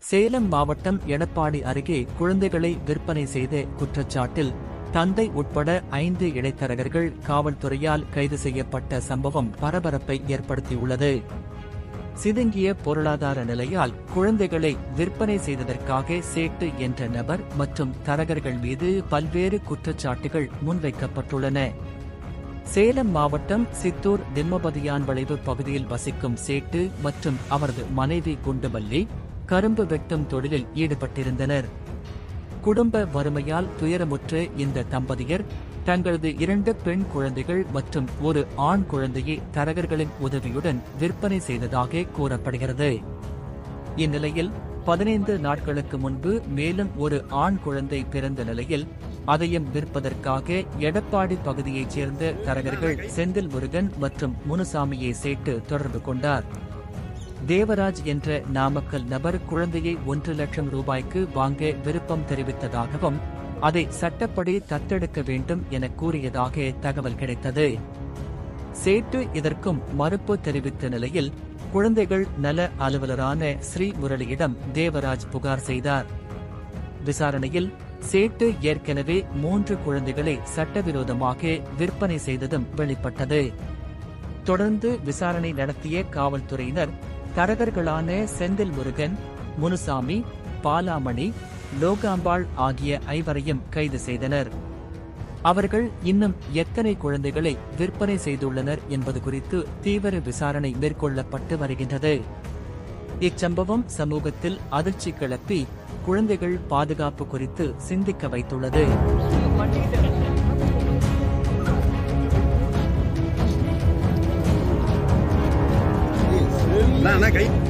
சேலம் மாவட்டம் எடப்பாடி அருகே குழந்தைகளை விற்பனை செய்த குற்றச்சாட்டில் தந்தை உட்பட 5 இடைத்தரகர்கள் காவல்துறையால் கைது செய்யப்பட்ட சம்பவம் பரபரப்பை ஏற்படுத்தியுள்ளது. சிதுங்கிய பொருளாதார நிலையால் குழந்தைகளை விற்பனை செய்ததற்காக சேட்டு என்ற நபர் மற்றும் தரகர்கள் மீது பல்வேறு குற்றச்சாட்டுகள் முன்வைக்கப்பட்டுள்ளன. சேலம் மாவட்டம் சித்தூர் திம்மபதியான் வளைவு பகுதியில் வசிக்கும் சேட்டு மற்றும் அவரது மனைவி குண்டுமல்லி கரும்பு வெட்டும் தொழிலில் ஈடுபட்டிருந்தனர். குடும்ப வறுமையால் துயரமுற்ற இந்த தம்பதியர் தங்களது 2 பெண் குழந்தைகள் மற்றும் ஒரு ஆண் குழந்தையை தரகர்களின் உதவியுடன் விற்பனை செய்ததாக கூறப்படுகிறது. இந்நிலையில் 15 நாட்களுக்கு முன்பு மேலும் ஒரு ஆண் குழந்தை பிறந்த நிலையில் அதையும் விற்பதற்காக எடப்பாடி பகுதியைச் சேர்ந்த தரகர்கள் செந்தில் முருகன் மற்றும் முனுசாமியை சேட்டு தொடர்பு கொண்டார். தேவராஜ் என்ற நாமக்கல் நபர் குழந்தையை 1 லட்சம் ரூபாய்க்கு வாங்க விருப்பம் தெரிவித்ததாகவும் அதை சட்டப்படி தத்தெடுக்க வேண்டும் என கூறியதாக தகவல் கிடைத்தது. சேட்டு இதற்கும் மறுப்பு தெரிவித்த நிலையில் குழந்தைகள் நல அலுவலரான ஸ்ரீ முரளியிடம் தேவராஜ் புகார் செய்தார். விசாரணையில் சேட்டு ஏற்கனவே 3 குழந்தைகளை சட்டவிரோதமாக விற்பனை செய்ததும் வெளிப்பட்டது. தொடர்ந்து விசாரணை நடத்திய காவல்துறையினர் தரகர்களான செந்தில் முருகன், முனுசாமி, பாலாமணி, லோகாம்பாள் ஆகிய 5வரையும் கைது செய்தனர். அவர்கள் இன்னும் எத்தனை குழந்தைகளை விற்பனை செய்துள்ளனர் என்பது குறித்து தீவிர விசாரணை மேற்கொள்ளப்பட்டு வருகின்றது. இச்சம்பவம் சமூகத்தில் அதிர்ச்சி கிளப்பி குழந்தைகள் பாதுகாப்பு குறித்து சிந்திக்க வைத்துள்ளது. நான் கை